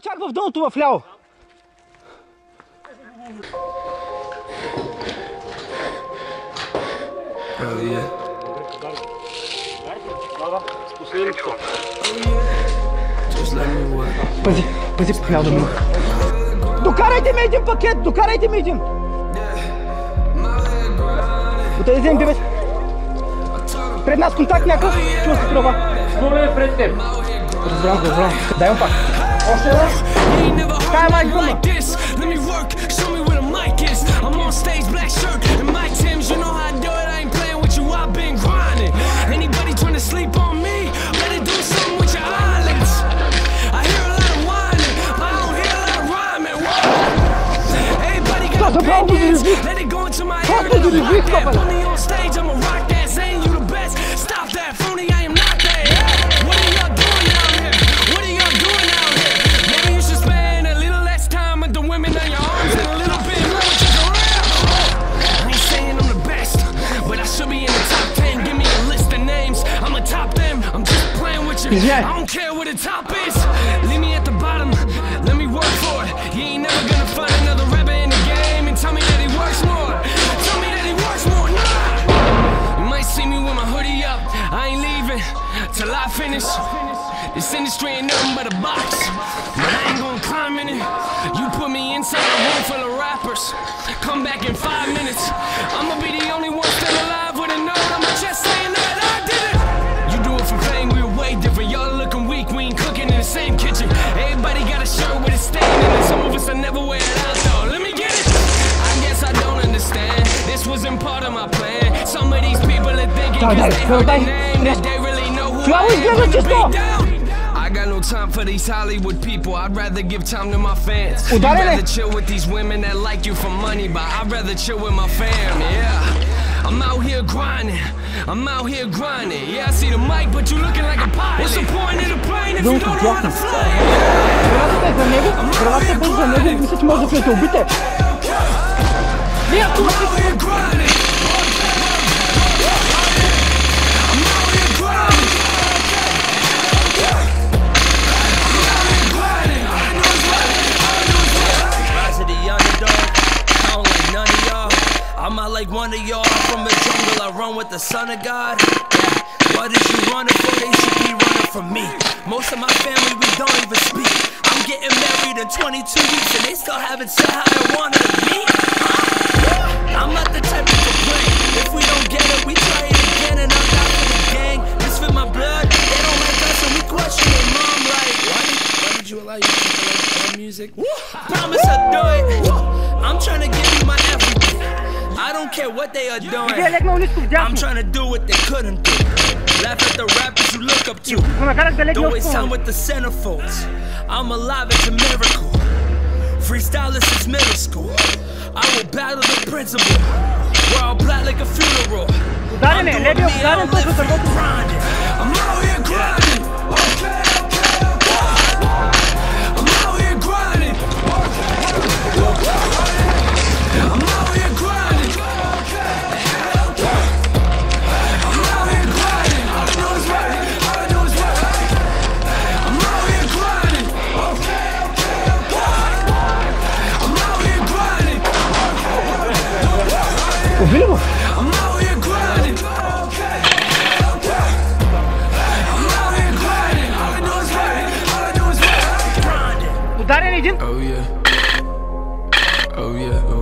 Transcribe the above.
чак в дъното вляво. Пази, пази, няма да мина. Докарайте ми един пакет, докарайте ми един. Отидем, бебе. Пред нас контакт някакъв, чува се тръба. Спомен е пред теб. Разбрам. Дай му пак. Още раз. Кай е майк дума. Това право го зарежих. Това го зарежих, папа. I don't care what the top is. Leave me at the bottom. Let me work for it. You ain't never gonna find another rapper in the game and tell me that he works more. Tell me that he works more. Nah. You might see me with my hoodie up. I ain't leaving till I finish. This industry ain't nothing but a box, but I ain't gonna climb in it. You put me inside a room full of rappers. Come back in 5 minutes. I'ma be the only one still alive with a note on my chest saying that I did it. You do it for fame, we were way different. Y'all looking weak, we ain't cooking in the same kitchen. Everybody got a shirt with a stain in it. Some of us will never wear it out though. Let me get it. I guess I don't understand. This wasn't part of my plan. Some of these people are thinking cause they heard the name that they really know who I am. Put the beat down. I got no time for these Hollywood people. I'd rather give time to my fans. You'd rather chill with these women that like you for money, but I'd rather chill with my fam, yeah. I'm out here grinding. I'm out here grinding. Yeah, I see the mic, but you looking like a pilot. What's the point of the plane if you don't know how to fly? I'm out here grinding. I'm out here grinding. I'm not like one of y'all, I'm from the jungle, I run with the son of God. Yeah. What is you running for? They should be running from me. Most of my family, we don't even speak. I'm getting married in 22 weeks and they still haven't said how they wanted to be. I'm not the type to complain. If we don't get it, we try it again and I'm not for the gang. This with my blood, they don't like us and we question their mom like, why did you allow you to like that music? Promise I'll do it. I'm trying to give you my everything. I don't care what they are doing. I'm trying to do what they couldn't do. Laugh at the rappers you look up to. Don't waste time with the centerfolds. I'm alive, it's a miracle. Freestylers is middle school. I will battle the principal. We're all black like a funeral. I'm doing me, I'm living for grinding. I'm out here grinding. Okay. I'm out here grinding. I'm out here grinding. Увидел? Ударен един? Oh yeah. Oh yeah.